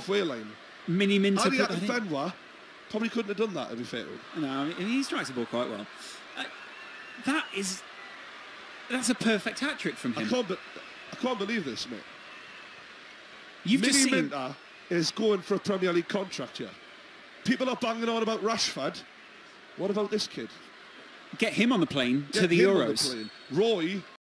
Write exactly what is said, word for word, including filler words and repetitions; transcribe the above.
halfway line. Miniminter. Ali Akinfenwa probably couldn't have done that, to be fair to him. No, I mean, he strikes the ball quite well. Uh, that is... That's a perfect hat-trick from him. I can't, be, I can't believe this, mate. You've just seen... Miniminter is going for a Premier League contract here. People are banging on about Rashford. What about this kid? Get him on the plane Get to the him Euros. On the plane. Roy